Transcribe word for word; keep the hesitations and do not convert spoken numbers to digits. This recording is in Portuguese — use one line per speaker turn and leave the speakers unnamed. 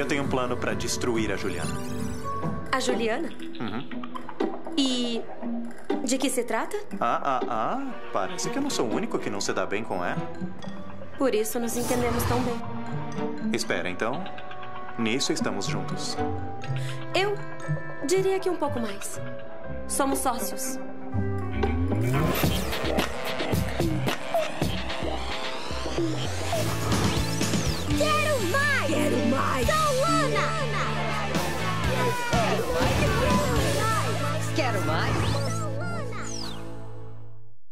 Eu tenho um plano para destruir a Juliana.
A Juliana?
Uhum.
E de que se trata?
Ah, ah, ah. Parece que eu não sou o único que não se dá bem com ela.
Por isso nos entendemos tão bem.
Espera, então. Nisso estamos juntos.
Eu diria que um pouco mais. Somos sócios.
Quero mais! Quero mais! Solana! Quero mais! Quero mais!